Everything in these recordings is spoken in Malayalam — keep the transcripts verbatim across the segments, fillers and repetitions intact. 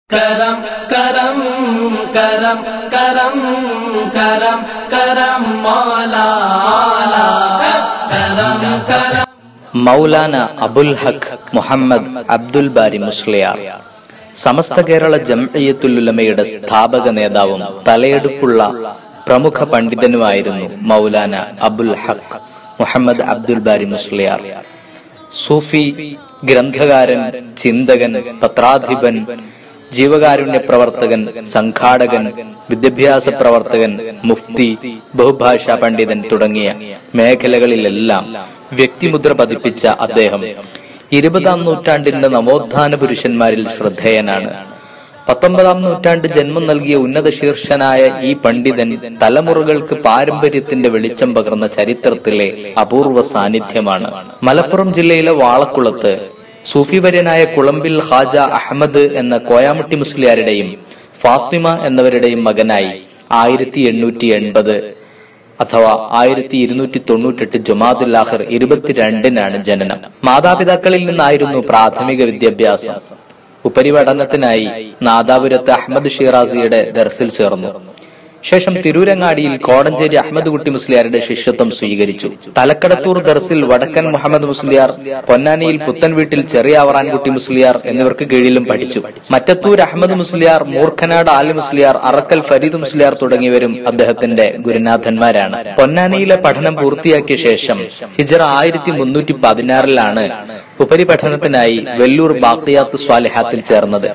करम करम करम करम करम करम मौला करम करम മൗലാന അബുൽ ഹഖ് മുഹമ്മദ് അബ്ദുൽ ബാരി മുസ്ലിയാർ സമസ്ത കേരള ജംഇയ്യത്തുൽ ഉലമയുടെ സ്ഥാപക നേതാവും തലയെടുപ്പുള്ള പ്രമുഖ പണ്ഡിതനുമായിരുന്നു മൗലാന അബുൽ ഹഖ് മുഹമ്മദ് അബ്ദുൽ ബാരി മുസ്ലിയാർ. സൂഫി, ഗ്രന്ഥകാരൻ, ചിന്തകൻ, പത്രാധിപൻ, ജീവകാരുണ്യ പ്രവർത്തകൻ, സംഘാടകൻ, വിദ്യാഭ്യാസ പ്രവർത്തകൻ, മുഫ്തി, ബഹുഭാഷാ പണ്ഡിതൻ തുടങ്ങിയ മേഖലകളിലെല്ലാം വ്യക്തിമുദ്ര പതിപ്പിച്ച അദ്ദേഹം ഇരുപതാം നൂറ്റാണ്ടിന്റെ നവോത്ഥാന പുരുഷന്മാരിൽ ശ്രദ്ധേയനാണ്. പത്തൊമ്പതാം നൂറ്റാണ്ട് ജന്മം നൽകിയ ഉന്നത ശീർഷനായ ഈ പണ്ഡിതൻ തലമുറകൾക്ക് പാരമ്പര്യത്തിന്റെ വെളിച്ചം പകർന്ന ചരിത്രത്തിലെ അപൂർവ സാന്നിധ്യമാണ്. മലപ്പുറം ജില്ലയിലെ വാളക്കുളത്ത് സൂഫിവര്യനായ കുളമ്പിൽ ഖാജ അഹമ്മദ് എന്ന കോയാമുട്ടി മുസ്ലിയാരുടെയും ഫാത്തിമ എന്നവരുടെയും മകനായി ആയിരത്തി എണ്ണൂറ്റി എൺപത് അഥവാ ആയിരത്തി ഇരുന്നൂറ്റി തൊണ്ണൂറ്റെട്ട് ജുമാദുൽ ആഖിർ ഇരുപത്തിരണ്ടിനാണ് ജനനം. മാതാപിതാക്കളിൽ നിന്നായിരുന്നു പ്രാഥമിക വിദ്യാഭ്യാസം. ഉപരിപഠനത്തിനായി നാദാപുരത്ത് അഹമ്മദ് ഷിറാസിയുടെ ദർസിൽ ചേർന്നു. ശേഷം തിരൂരങ്ങാടിയിൽ കോടഞ്ചേരി അഹമ്മദ് കുട്ടി മുസ്ലിയാരുടെ ശിഷ്യത്വം സ്വീകരിച്ചു. തലക്കടത്തൂർ ദർസിൽ വടക്കൻ മുഹമ്മദ് മുസ്ലിയാർ, പൊന്നാനിയിൽ പുത്തൻ വീട്ടിൽ ചെറിയ അവറാൻകുട്ടി മുസ്ലിയാർ എന്നിവർക്ക് കീഴിലും പഠിച്ചു. മറ്റത്തൂർ അഹമ്മദ് മുസ്ലിയാർ, മൂർഖനാട് ആലി മുസ്ലിയാർ, അറക്കൽ ഫരീദ് മുസ്ലിയാർ തുടങ്ങിയവരും അദ്ദേഹത്തിന്റെ ഗുരുനാഥന്മാരാണ്. പൊന്നാനിയിലെ പഠനം പൂർത്തിയാക്കിയ ശേഷം ഹിജറ ആയിരത്തി മുന്നൂറ്റി പതിനാറിലാണ് ഉപരിപഠനത്തിനായി വെല്ലൂർ ബാഖിയാത്ത് സ്വാലിഹാത്തിൽ ചേർന്നത്.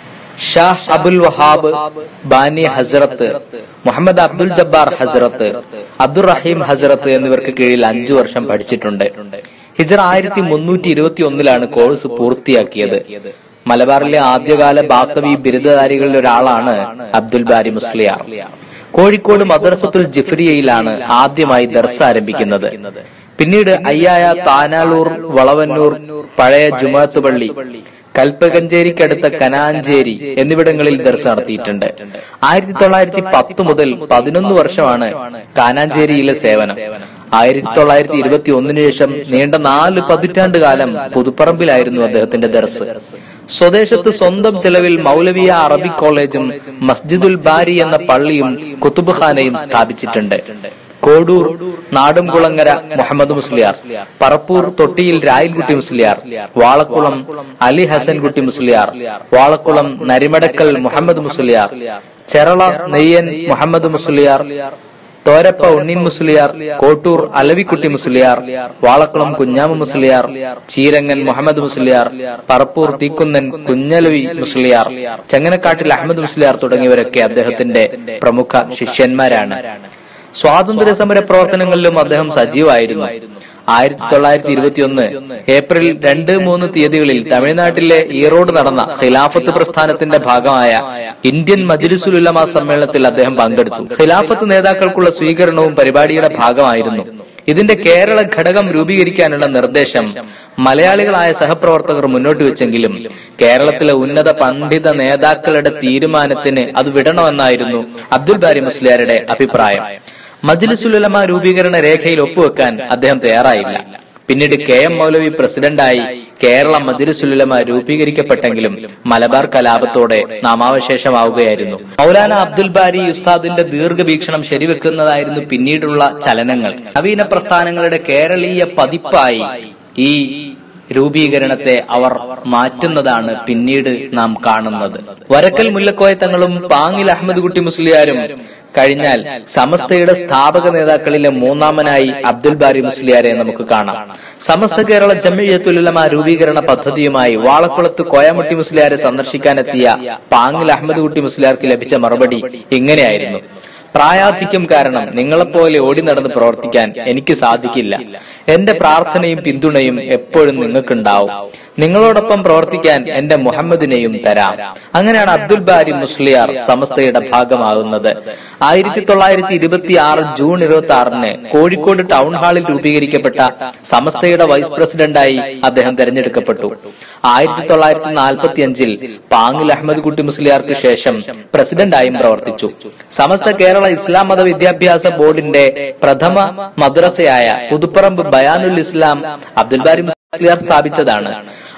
ഷാഹ് അബുൽ വഹാബ് ബാനി ഹസ്രത്ത്, മുഹമ്മദ് അബ്ദുൽ ജബ്ബാർ ഹസ്രത്ത്, അബ്ദുൾ റഹീം ഹസ്രത്ത് എന്നിവർക്ക് കീഴിൽ അഞ്ചു വർഷം പഠിച്ചിട്ടുണ്ട്. ഹിജറ ആയിരത്തി മുന്നൂറ്റി ഇരുപത്തി ഒന്നിലാണ് കോഴ്സ് പൂർത്തിയാക്കിയത്. മലബാറിലെ ആദ്യകാല ബാത്തവി ബിരുദധാരികളിൽ ഒരാളാണ് അബ്ദുൽ ബാരി മുസ്ലിയാർ. കോഴിക്കോട് മദ്രസത്തുൽ ജിഫ്രിയയിലാണ് ആദ്യമായി ദർസ് ആരംഭിക്കുന്നത്. പിന്നീട് അയ്യായ, താനാളൂർ, വളവന്നൂർ, പഴയ ജുമാഅത്ത് പള്ളി, കൽപ്പകഞ്ചേരിക്കടുത്ത കനാഞ്ചേരി എന്നിവിടങ്ങളിൽ ദർസ് നടത്തിയിട്ടുണ്ട്. ആയിരത്തി തൊള്ളായിരത്തി പത്ത് മുതൽ പതിനൊന്ന് വർഷമാണ് കാനാഞ്ചേരിയിലെ സേവനം. ആയിരത്തി തൊള്ളായിരത്തി ഇരുപത്തി ഒന്നിനു ശേഷം നീണ്ട നാല് പതിറ്റാണ്ട് കാലം പുതുപ്പറമ്പിലായിരുന്നു അദ്ദേഹത്തിന്റെ ദർസ്. സ്വദേശത്ത് സ്വന്തം ചെലവിൽ മൗലവിയ അറബിക് കോളേജും മസ്ജിദുൽ ബാരി എന്ന പള്ളിയും കുത്തുബ്ഖാനയും സ്ഥാപിച്ചിട്ടുണ്ട്. കോഡൂർ നാടുംകുളങ്ങര മുഹമ്മദ് മുസ്ലിയാർ, പറപ്പൂർ തൊട്ടിയിൽ രായൻകുട്ടി മുസ്ലിയാർ, വാളക്കുളം അലി ഹസൻ കുട്ടി മുസ്ലിയാർ, വാളക്കുളം നരിമടക്കൽ മുഹമ്മദ് മുസ്ലിയാർ, ചെറള നെയ്യൻ മുഹമ്മദ് മുസ്ലിയാർ, തോരപ്പ ഉണ്ണീൻ മുസ്ലിയാർ, കോട്ടൂർ അലവിക്കുട്ടി മുസ്ലിയാർ, വാളക്കുളം കുഞ്ഞാമ മുസ്ലിയാർ, ചീരങ്ങൻ മുഹമ്മദ് മുസ്ലിയാർ, പറപ്പൂർ തീക്കുന്നൻ കുഞ്ഞലവി മുസ്ലിയാർ, ചെങ്ങനക്കാട്ടിൽ അഹമ്മദ് മുസ്ലിയാർ തുടങ്ങിയവരൊക്കെ അദ്ദേഹത്തിന്റെ പ്രമുഖ ശിഷ്യന്മാരാണ്. സ്വാതന്ത്ര്യ സമര പ്രവർത്തനങ്ങളിലും അദ്ദേഹം സജീവമായിരുന്നു. ആയിരത്തി തൊള്ളായിരത്തി ഇരുപത്തി ഒന്ന് ഏപ്രിൽ രണ്ട് മൂന്ന് തീയതികളിൽ തമിഴ്നാട്ടിലെ ഈറോഡ് നടന്ന ഖിലാഫത്ത് പ്രസ്ഥാനത്തിന്റെ ഭാഗമായ ഇന്ത്യൻ മജ്ലിസുൽ ഉലമ സമ്മേളനത്തിൽ അദ്ദേഹം പങ്കെടുത്തു. ഖിലാഫത്ത് നേതാക്കൾക്കുള്ള സ്വീകരണവും പരിപാടിയുടെ ഭാഗമായിരുന്നു. ഇതിന്റെ കേരള ഘടകം രൂപീകരിക്കാനുള്ള നിർദ്ദേശം മലയാളികളായ സഹപ്രവർത്തകർ മുന്നോട്ട് വെച്ചെങ്കിലും കേരളത്തിലെ ഉന്നത പണ്ഡിത നേതാക്കളുടെ തീരുമാനത്തിന് അത് വിടണമെന്നായിരുന്നു അബ്ദുൽ ബാരി മുസ്ലിയാരുടെ അഭിപ്രായം. മജ്ലിസുൽ ഉലമ രൂപീകരണ രേഖയിൽ ഒപ്പുവെക്കാൻ അദ്ദേഹം തയ്യാറായില്ല. പിന്നീട് കെ എം മൗലവി പ്രസിഡന്റായി കേരള മജ്ലിസുൽ ഉലമ രൂപീകരിക്കപ്പെട്ടെങ്കിലും മലബാർ കലാപത്തോടെ നാമാവശേഷമാവുകയായിരുന്നു. മൗലാന അബ്ദുൽ ബാരി ഉസ്താദിന്റെ ദീർഘവീക്ഷണം ശരിവെക്കുന്നതായിരുന്നു പിന്നീടുള്ള ചലനങ്ങൾ. നവീന പ്രസ്ഥാനങ്ങളുടെ കേരളീയ പതിപ്പായി ഈ രൂപീകരണത്തെ അവർ മാറ്റുന്നതാണ് പിന്നീട് നാം കാണുന്നത്. വരക്കൽ മുല്ലക്കോയ തങ്ങളും പാങ്ങിൽ അഹമ്മദ് കുട്ടി മുസ്ലിയാരും കഴിഞ്ഞാൽ സമസ്തയുടെ സ്ഥാപക നേതാക്കളിലെ മൂന്നാമനായി അബ്ദുൽ ബാരി മുസ്ലിയാരെ നമുക്ക് കാണാം. സമസ്ത കേരള ജംഇയ്യത്തുൽ ഉലമ രൂപീകരണ പദ്ധതിയുമായി വാളക്കുളത്ത് കോയാമുട്ടി മുസ്ലിയാരെ സന്ദർശിക്കാനെത്തിയ പാങ്ങിൽ അഹമ്മദ് കുട്ടി മുസ്ലിയാർക്ക് ലഭിച്ച മറുപടി ഇങ്ങനെയായിരുന്നു: പ്രായാധിക്യം കാരണം നിങ്ങളെപ്പോലെ ഓടി നടന്ന് പ്രവർത്തിക്കാൻ എനിക്ക് സാധിക്കില്ല. എന്റെ പ്രാർത്ഥനയും പിന്തുണയും എപ്പോഴും നിങ്ങൾക്കുണ്ടാവും. നിങ്ങളോടൊപ്പം പ്രവർത്തിക്കാൻ എന്റെ മുഹമ്മദിനെയും തരാം. അങ്ങനെയാണ് അബ്ദുൽ ബാരി മുസ്ലിയാർ സമസ്തയുടെ ഭാഗമാകുന്നത്. ആയിരത്തി തൊള്ളായിരത്തി ഇരുപത്തി ആറ് ജൂൺ ഇരുപത്തി ആറിന് കോഴിക്കോട് ടൗൺ ഹാളിൽ രൂപീകരിക്കപ്പെട്ട സമസ്തയുടെ വൈസ് പ്രസിഡന്റായി അദ്ദേഹം തെരഞ്ഞെടുക്കപ്പെട്ടു. ആയിരത്തി തൊള്ളായിരത്തി നാൽപ്പത്തി അഞ്ചിൽ പാങ്ങിൽ അഹമ്മദ് കുട്ടി മുസ്ലിയാർക്ക് ശേഷം പ്രസിഡന്റായും പ്രവർത്തിച്ചു. സമസ്ത കേരള ഇസ്ലാം മത വിദ്യാഭ്യാസ ബോർഡിന്റെ പ്രഥമ മദ്രസയായ പുതുപ്പറമ്പ് ബയാനുൽ ഇസ്ലാം അബ്ദുൽ ബാരി മുസ്ലിയാർ സ്ഥാപിച്ചതാണ്.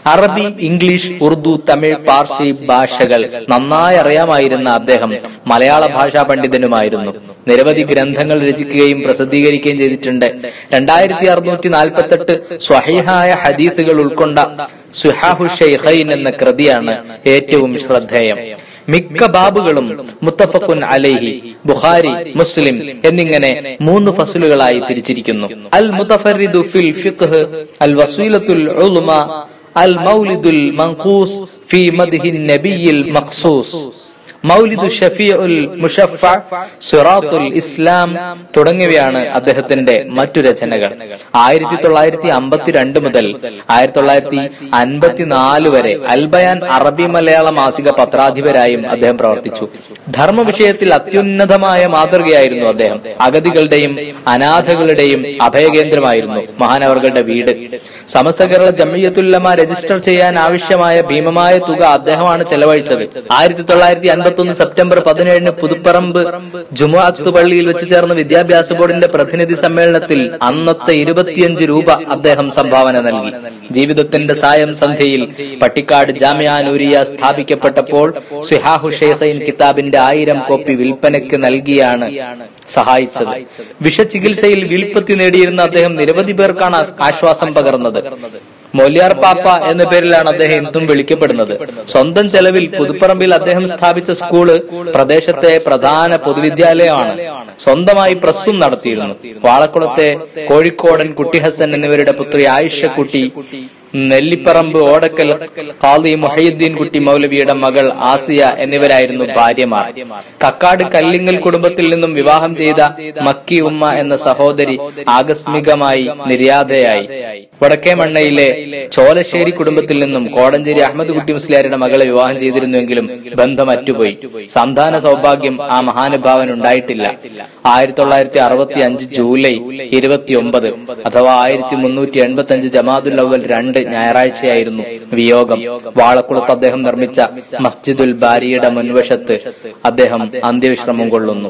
അറബി, ഇംഗ്ലീഷ്, ഉറുദു, തമിഴ്, പാർസി ഭാഷകൾ നന്നായി അറിയാമായിരുന്ന അദ്ദേഹം മലയാള ഭാഷാ പണ്ഡിതനുമായിരുന്നു. നിരവധി ഗ്രന്ഥങ്ങൾ രചിക്കുകയും പ്രസിദ്ധീകരിക്കുകയും ചെയ്തിട്ടുണ്ട്. രണ്ടായിരത്തി അറുന്നൂറ്റി നാൽപ്പത്തി എട്ട് സ്വഹീഹായ ഹദീസുകൾ ഉൾക്കൊണ്ട സുഹാഹു ഷൈഖൈൻ എന്ന കൃതിയാണ് ഏറ്റവും ശ്രദ്ധേയം. മിക്ക ബാബുകളും മുത്തഫഖുൻ അലൈഹി, ബുഖാരി, മുസ്ലിം എന്നിങ്ങനെ മൂന്ന് ഫസ്ലുകളായി തിരിച്ചിരിക്കുന്നു. അൽ മുതഫർരിദു ഫിൽ ഫിഖ്ഹ്, അൽ വസീലത്തുൽ ഉൽമ, അൽ മൗലിദുൽ മൻഖൂസ് ഫീ മദ്ഹിൻ നബിയിൽ മഖ്സൂസ്, മൗലിദു ഷഫീഉൽ മുഷഫ്ഫ, സിറാത്തുൽ ഇസ്ലാം തുടങ്ങിയവയാണ് അദ്ദേഹത്തിന്റെ മറ്റു രചനകൾ. ആയിരത്തി തൊള്ളായിരത്തി അമ്പത്തിരണ്ട് മുതൽ ആയിരത്തി തൊള്ളായിരത്തി അൻപത്തിനാല് വരെ അൽബയാൻ അറബി മലയാള മാസിക പത്രാധിപരായും അദ്ദേഹം പ്രവർത്തിച്ചു. ധർമ്മ വിഷയത്തിൽ അത്യുന്നതമായ മാതൃകയായിരുന്നു അദ്ദേഹം. അഗതികളുടെയും അനാഥകളുടെയും അഭയകേന്ദ്രമായിരുന്നു മഹാനവർകളുടെ വീട്. സമസ്ത കേരള ജംഇയ്യത്തുൽ ഉലമ രജിസ്റ്റർ ചെയ്യാൻ ആവശ്യമായ ഭീമമായ തുക അദ്ദേഹമാണ് ചെലവഴിച്ചത്. ആയിരത്തി തൊള്ളായിരത്തി അൻപത്തൊന്ന് സെപ്റ്റംബർ പതിനേഴിന് പുതുപ്പറമ്പ് ജുമുഅത്ത് പള്ളിയിൽ വെച്ച് ചേർന്ന വിദ്യാഭ്യാസ ബോർഡിന്റെ പ്രതിനിധി സമ്മേളനത്തിൽ അന്നത്തെ ഇരുപത്തിയഞ്ച് രൂപ അദ്ദേഹം സംഭാവന നൽകി. ജീവിതത്തിന്റെ സായം സന്ധ്യയിൽ പട്ടിക്കാട് ജാമിഅ നൂരിയ സ്ഥാപിക്കപ്പെട്ടപ്പോൾ സുഹാഹു ഷൈഖൈൻ കിതാബിന്റെ ആയിരം കോപ്പി വിൽപ്പനയ്ക്ക് നൽകിയാണ് സഹായിച്ചത്. വിഷചികിത്സയിൽ വിൽപ്പത്തി നേടിയിരുന്ന അദ്ദേഹം നിരവധി പേർക്കാണ് ആശ്വാസം പകർന്നത്. മൊല്യാർ പാപ്പ എന്ന പേരിലാണ് അദ്ദേഹം ഇന്നും വിളിക്കപ്പെടുന്നത്. സ്വന്തം ചെലവിൽ പുതുപ്പറമ്പിൽ അദ്ദേഹം സ്ഥാപിച്ച സ്കൂള് പ്രദേശത്തെ പ്രധാന പൊതുവിദ്യാലയമാണ്. സ്വന്തമായി പ്രസ്സും നടത്തിയിരുന്നു. വാളക്കുളത്തെ കോഴിക്കോടൻ കുട്ടി ഹസൻ എന്നിവരുടെ പുത്രി ആയിഷക്കുട്ടി, നെല്ലിപ്പറമ്പ് ഓടക്കൽ ഖാദി മുഹയ്യിദ്ദീൻ കുട്ടി മൗലവിയുടെ മകൾ ആസിയ എന്നിവരായിരുന്നു ഭാര്യമാർ. കക്കാട് കല്ലിങ്ങൽ കുടുംബത്തിൽ നിന്നും വിവാഹം ചെയ്ത മക്കി ഉമ്മ എന്ന സഹോദരി ആകസ്മികമായി നിര്യാതയായി. വടക്കേമണ്ണയിലെ ചോലശ്ശേരി കുടുംബത്തിൽ നിന്നും കോടഞ്ചേരി അഹമ്മദ് കുട്ടി മുസ്ലിയാരുടെ മകളെ വിവാഹം ചെയ്തിരുന്നുവെങ്കിലും ബന്ധം അറ്റുപോയി. സന്താന സൗഭാഗ്യം ആ മഹാനുഭാവൻ ഉണ്ടായിട്ടില്ല. ആയിരത്തി തൊള്ളായിരത്തി അറുപത്തി അഞ്ച് ജൂലൈ ഇരുപത്തി ഒമ്പത് അഥവാ ആയിരത്തി മുന്നൂറ്റി എൺപത്തി അഞ്ച് ജമാദുൽ അവൽ രണ്ട് ഞായറാഴ്ചയായിരുന്നു വിയോഗം. വാളക്കുളത്ത് അദ്ദേഹം നിർമ്മിച്ച മസ്ജിദുൽ ബാരിയുടെ മുൻവശത്ത് അദ്ദേഹം അന്ത്യവിശ്രമം കൊള്ളുന്നു.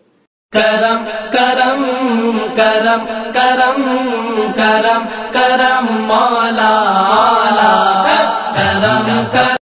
കരം കരം കരം കരം കരം കരം മാലാ കരം